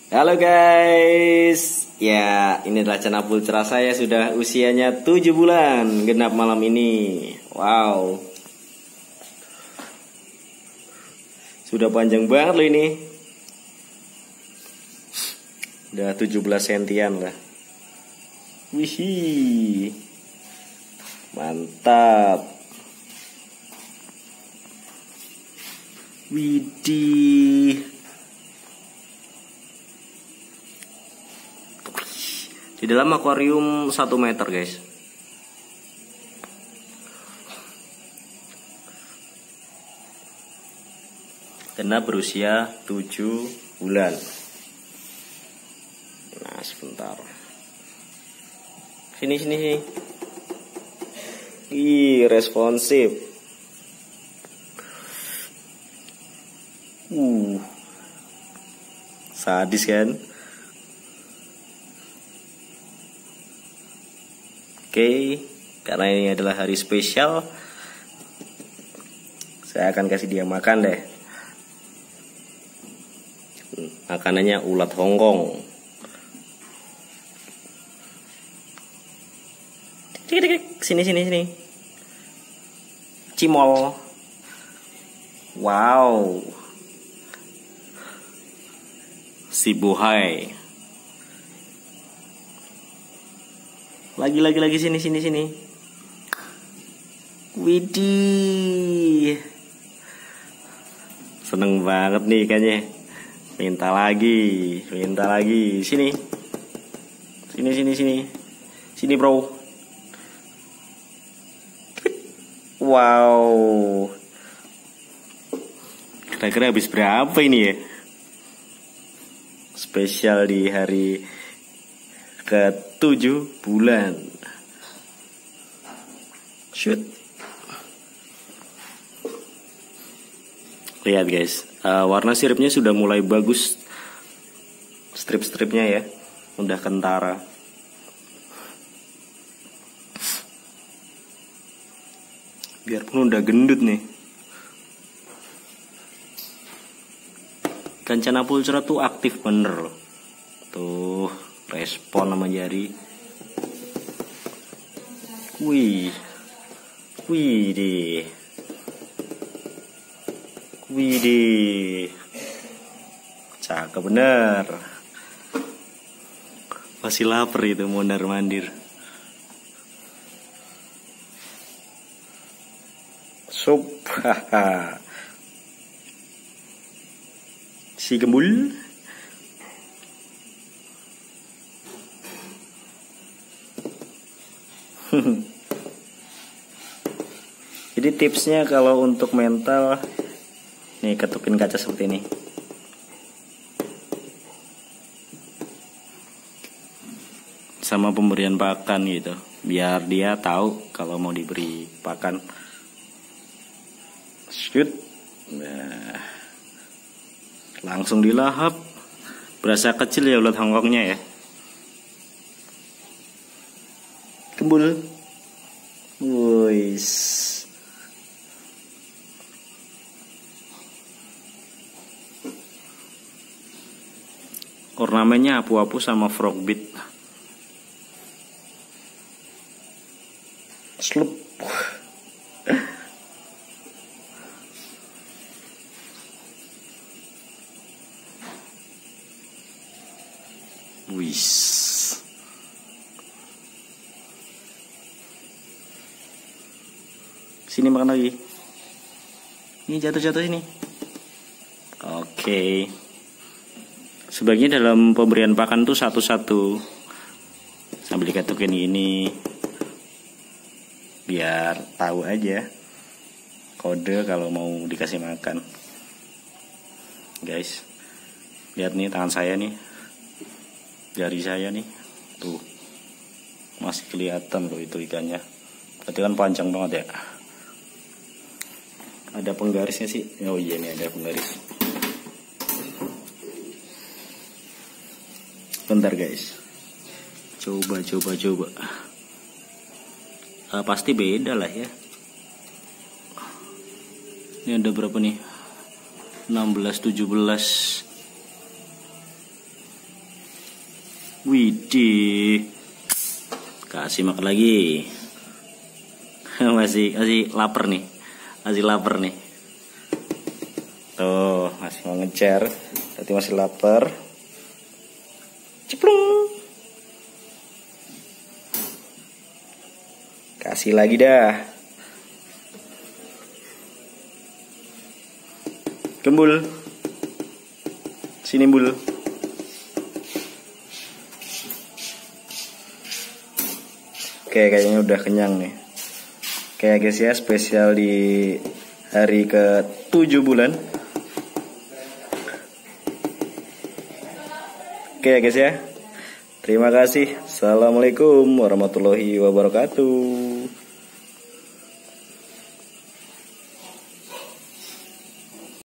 Halo guys. Ya, ini adalah Canapul Cerah saya, sudah usianya 7 bulan genap malam ini. Wow. Sudah panjang banget loh ini. Udah 17 sentian lah. Wih. Mantap. Widih. Di dalam akuarium 1 meter guys. Karena berusia 7 bulan. Nah sebentar. Sini. Ih, responsif. Sadis kan? Oke, karena ini adalah hari spesial, saya akan kasih dia makan deh. Makanannya ulat Hongkong. Sini. Cimol. Wow. Si Bohai. Lagi sini. Widih. Seneng banget nih ikannya. Minta lagi. Sini. Sini, bro. Wow. Kira-kira habis berapa ini ya? Spesial di hari ke-7 bulan. Shoot. Lihat guys, warna siripnya sudah mulai bagus. Strip-stripnya ya, udah kentara. Biarpun udah gendut nih. Ikan Canapul Cerah tuh aktif bener loh. Tuh, respon sama jari. Widih. Cakep bener. Masih lapar itu mondar-mandir. Sup. Si gembul. Jadi tipsnya kalau untuk mental, nih ketukin kaca seperti ini. Sama pemberian pakan gitu, biar dia tahu kalau mau diberi pakan. Shoot. Nah, langsung dilahap. Berasa kecil ya ulat Hongkongnya ya. Kembul. Wuis. Ornamennya apu-apu sama frogbit. Slup. Wis. Sini makan lagi. Ini jatuh sini. Oke. Sebaiknya dalam pemberian pakan tuh satu-satu. Sambil diketukin ini. Biar tahu aja kode kalau mau dikasih makan. Guys, lihat nih tangan saya nih. Jari saya nih. Tuh. Masih kelihatan loh itu ikannya. Berarti kan panjang banget ya. Ada penggarisnya sih. Oh iya, nih ada penggaris. Bentar guys. Coba. Pasti beda lah ya. Ini ada berapa nih? 16, 17. Widih. Kasih makan lagi. masih lapar nih. Masih lapar nih. Tuh, masih mau ngejar. Berarti masih lapar. Ceplung. Kasih lagi dah. Gembul. Sini bul. Oke, kayaknya udah kenyang nih. Oke guys ya, spesial di hari ke-7 bulan. Oke guys ya. Terima kasih. Assalamualaikum warahmatullahi wabarakatuh.